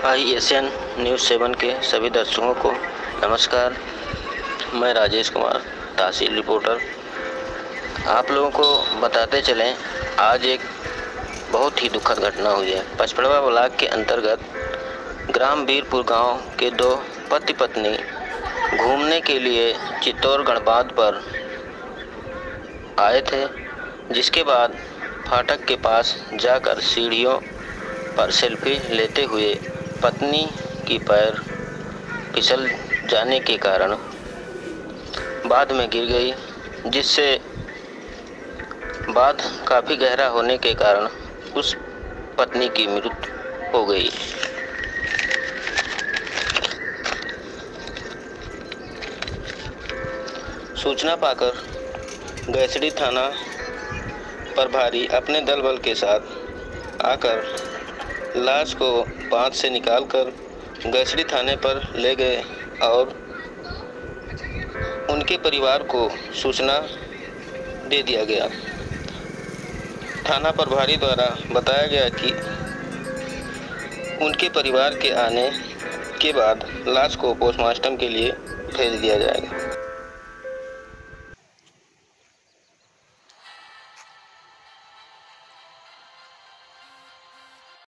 ISN news 7 के सभी दर्शकों को नमस्कार। मैं राजेश कुमार, तहसील रिपोर्टर। आप लोगों को बताते चलें, आज एक बहुत ही दुखद घटना हुई है। पचपड़वा ब्लॉक के अंतर्गत ग्राम वीरपुर गांव के दो पति पत्नी घूमने के लिए चित्तौड़गढ़ बांध पर आए थे, जिसके बाद फाटक के पास जाकर सीढ़ियों पर सेल्फी लेते हुए पत्नी की पैर फिसल जाने के कारण बांध में गिर गई, जिससे बांध काफ़ी गहरा होने के कारण उस पत्नी की मृत्यु हो गई। सूचना पाकर गैसडी थाना प्रभारी अपने दल बल के साथ आकर लाश को बांध से निकालकर गैसडी थाने पर ले गए और उनके परिवार को सूचना दे दिया गया। थाना प्रभारी द्वारा बताया गया कि उनके परिवार के आने के बाद लाश को पोस्टमार्टम के लिए भेज दिया जाएगा।